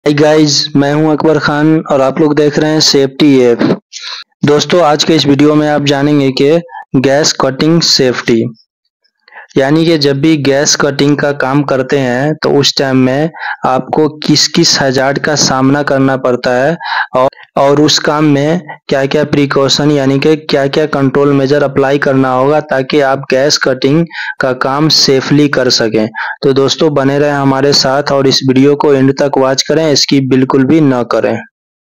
Hi guys, मैं हूं अकबर खान और आप लोग देख रहे हैं सेफ्टी ऐप। दोस्तों, आज के इस वीडियो में आप जानेंगे कि गैस कटिंग सेफ्टी यानी कि जब भी गैस कटिंग का काम करते हैं तो उस टाइम में आपको किस किस हैजार्ड का सामना करना पड़ता है और उस काम में क्या क्या प्रिकॉशन यानी कि क्या क्या कंट्रोल मेजर अप्लाई करना होगा ताकि आप गैस कटिंग का काम सेफली कर सकें। तो दोस्तों, बने रहें हमारे साथ और इस वीडियो को एंड तक वॉच करें, स्किप बिल्कुल भी न करें।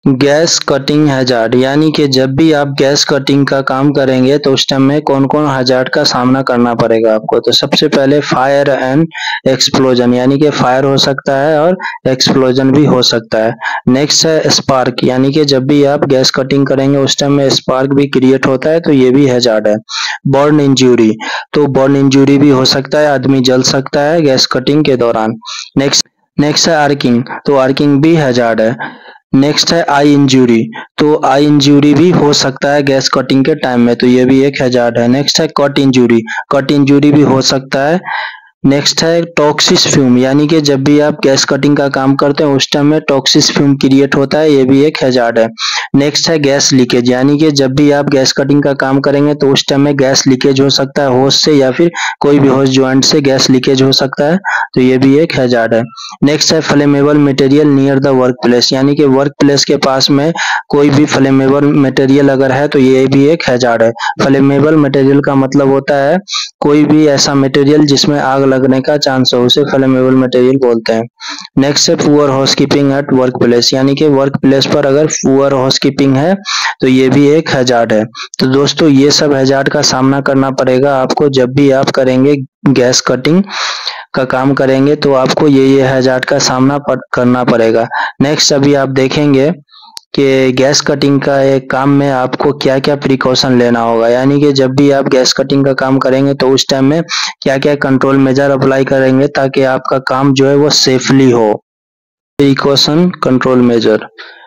गैस कटिंग हैजार्ड यानी कि जब भी आप गैस कटिंग का काम करेंगे तो उस टाइम में कौन कौन हैजार्ड का सामना करना पड़ेगा आपको। तो सबसे पहले फायर एंड एक्सप्लोजन यानी कि फायर हो सकता है और एक्सप्लोजन भी हो सकता है। नेक्स्ट है स्पार्क यानी कि जब भी आप गैस कटिंग करेंगे उस टाइम में स्पार्क भी क्रिएट होता है, तो ये भी हैजार्ड है। बर्न इंजरी, तो बर्न इंजरी भी हो सकता है, आदमी जल सकता है गैस कटिंग के दौरान। नेक्स्ट है आर्किंग, तो आर्किंग भी हैजार्ड है। नेक्स्ट है आई इंजरी, तो आई इंजरी भी हो सकता है गैस कटिंग के टाइम में, तो ये भी एक हैजार्ड है। नेक्स्ट है कट इंजरी, कट इंजरी भी हो सकता है। नेक्स्ट है टॉक्सिस फ्यूम यानी कि जब भी आप गैस कटिंग का काम करते हैं उस टाइम में टॉक्सिस फ्यूम क्रिएट होता है, ये भी एक हैजार्ड है। नेक्स्ट है गैस लीकेज यानी कि जब भी आप गैस कटिंग का काम करेंगे तो उस टाइम में गैस लीकेज हो सकता है होस से या फिर कोई भी होस ज्वाइंट से गैस लीकेज हो सकता है, तो ये भी एक हैजार्ड है। नेक्स्ट है flammable material near the work place यानी कि वर्क प्लेस के पास में कोई भी फ्लेमेबल मटेरियल अगर है तो ये भी एक हैजार्ड है। फ्लेमेबल मटेरियल का मतलब होता है कोई भी ऐसा मटेरियल जिसमें आग लगने का चांस हो, उसे फ्लेमेबल मटेरियल बोलते हैं। नेक्स्ट है poor housekeeping at work place यानी कि वर्क प्लेस पर अगर पुअर हाउसकीपिंग है तो ये भी एक हैजार्ड है। तो दोस्तों, ये सब हैजार्ड का सामना करना पड़ेगा आपको जब भी आप करेंगे गैस कटिंग का काम करेंगे, तो आपको ये हैजार्ड का सामना करना पड़ेगा। नेक्स्ट अभी आप देखेंगे कि गैस कटिंग का एक काम में आपको क्या क्या प्रिकॉशन लेना होगा, यानी कि जब भी आप गैस कटिंग का काम करेंगे तो उस टाइम में क्या क्या कंट्रोल मेजर अप्लाई करेंगे ताकि आपका काम जो है वो सेफली हो। प्रिकॉशन कंट्रोल मेजर,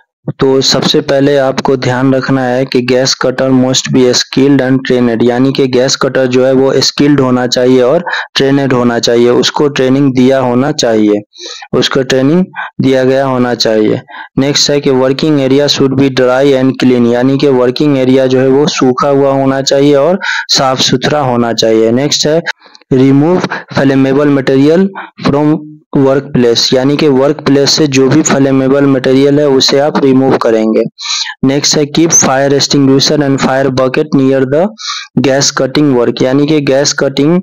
तो सबसे पहले आपको ध्यान रखना है कि gas cutter must be skilled and trained यानी कि गैस कटर जो है वो स्किल्ड होना चाहिए और ट्रेनेड होना चाहिए, उसको ट्रेनिंग दिया होना चाहिए, उसको ट्रेनिंग दिया गया होना चाहिए। नेक्स्ट है कि working area should be dry and clean यानी कि वर्किंग एरिया जो है वो सूखा हुआ होना चाहिए और साफ सुथरा होना चाहिए। नेक्स्ट है remove flammable material from work place यानी कि वर्क प्लेस से जो भी फ्लेमेबल मटेरियल है उसे आप रिमूव करेंगे। नेक्स्ट है keep fire extinguisher and fire bucket near the gas cutting work यानी कि गैस कटिंग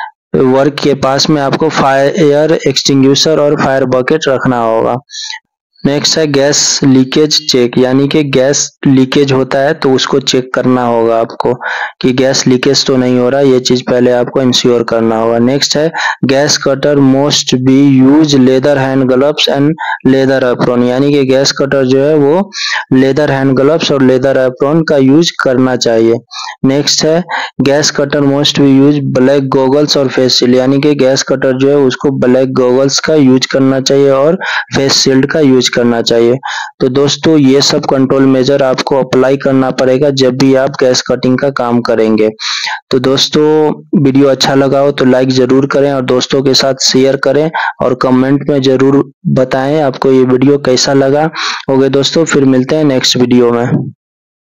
वर्क के पास में आपको फायर एक्सटिंग्विशर और फायर बकेट रखना होगा। नेक्स्ट है गैस लीकेज चेक यानी कि गैस लीकेज होता है तो उसको चेक करना होगा आपको कि गैस लीकेज तो नहीं हो रहा, ये चीज पहले आपको इंश्योर करना होगा। नेक्स्ट है gas cutter must be use leather hand gloves and leather apron यानी कि गैस कटर जो है वो लेदर हैंड ग्लव्स और लेदर एप्रॉन का यूज करना चाहिए। नेक्स्ट है gas cutter must be use black goggles और फेस शील्ड यानी कि गैस कटर जो है उसको ब्लैक गॉगल्स का यूज करना चाहिए और फेस शील्ड का यूज करना चाहिए। तो दोस्तों, ये सब कंट्रोल मेजर आपको अप्लाई करना पड़ेगा जब भी आप गैस कटिंग का काम करेंगे। तो दोस्तों, वीडियो अच्छा लगा हो तो लाइक जरूर करें और दोस्तों के साथ शेयर करें और कमेंट में जरूर बताएं आपको ये वीडियो कैसा लगा। ओके दोस्तों, फिर मिलते हैं नेक्स्ट वीडियो में।